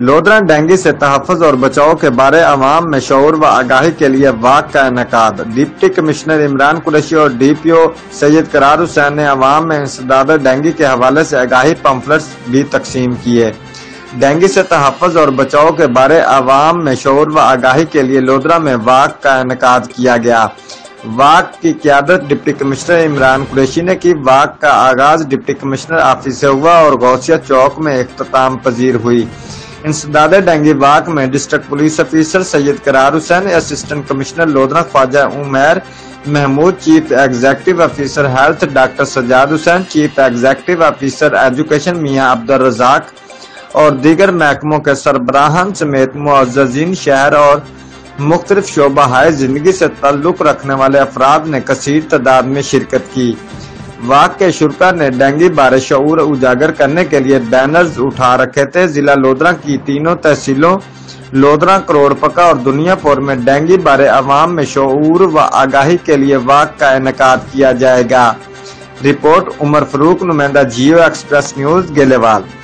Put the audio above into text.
Lodhra dengue سے تحفظ اور بچاؤ کے بارے عوام میں شعور و آگاہی کے لیے واک کا انعقاد۔ ڈپٹی کمشنر عمران قریشی اور ڈی پی او سید قرار حسین نے عوام میں انسداد ڈینگی کے حوالے سے آگاہی پمفلٹس بھی تقسیم کیے۔ ڈینگی سے تحفظ اور بچاؤ کے بارے عوام میں شعور و آگاہی کے لیے لودھرا میں واک کا انعقاد کیا گیا۔ واک کی قیادت ڈپٹی کمشنر عمران قریشی نے کی۔ واک کا آغاز ڈپٹی کمشنر آفس سے ہوا اور غوثیہ چوک میں اختتام پذیر ہوئی۔ انسداد ڈینگی واک میں district police officer Syed Qarar Hussain, assistant commissioner Lodhran Khawaja Umair Mahmood, chief executive officer health doctor Sajjad Hussain, chief executive officer education Mian Abdul Razzaq اور دیگر محکموں کے سربراہان سمیت معززین شہر اور مختلف شعبہ ہائے زندگی سے تعلق رکھنے والے افراد نے کثیر تعداد میں شرکت کی۔ واک کے شرکاء نے ڈینگی بارے شعور اجاگر کرنے کے لیے بینرز اٹھا رکھے تھے۔ ضلع لودھرا کی تینوں تحصیلوں لودھرا، کروڑ پکا اور دنیا پور میں ڈینگی بارے عوام میں شعور و آگاہی کے لیے واک کا انعقاد کیا جائے گا۔ رپورٹ عمر فاروق، نمائندہ جیو ایکسپریس نیوز، گیلے وال۔